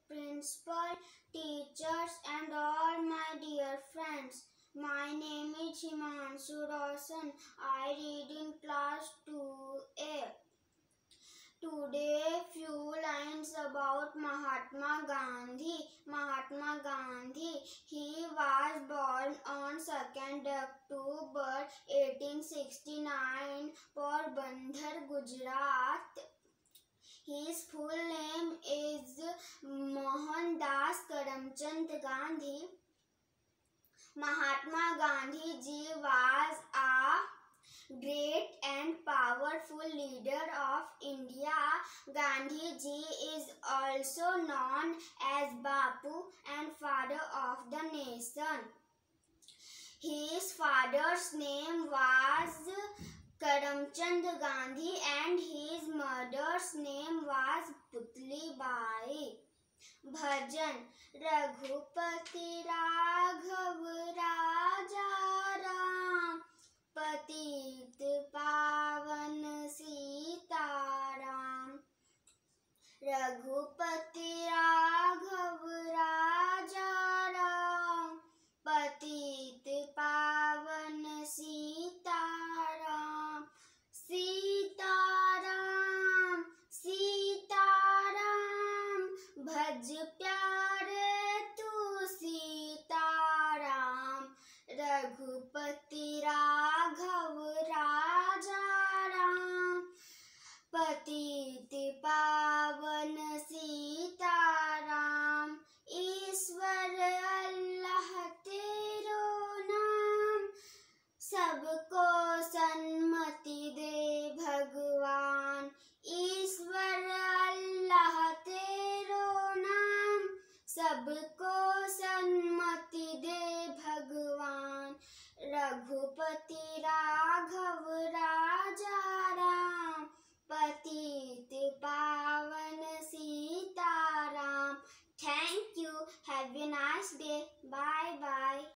principal, teachers and all my dear friends. My name is Himanshu Raushan. I read in class 2A. Today few lines about Mahatma Gandhi. Mahatma Gandhi, he was born on 2nd October 1869, Porbandar, Gujarat. His full name is Mohandas Karamchand Gandhi. Mahatma Gandhi ji was a great and powerful leader of India. Gandhi ji is also known as Bapu and father of the nation. His father's name was Karamchand Gandhi and his mother's name was Putli Bai. भजन रघुपति राघव राजा राम, पतित पावन सीताराम। रघुपति राघव राजा राम, पतित पावन सीताराम। सीताराम सीताराम, भज प्यारे तू सीताराम। रघुपति राघव राजा राम, पतित पावन सीताराम। ईश्वर अल्लाह तेरो नाम, सबको सन्मति दे भगवान। ईश्वर अल्लाह तेरो नाम, सबको सन्मति दे भगवान। रघुपति राघव राजा राम, पतित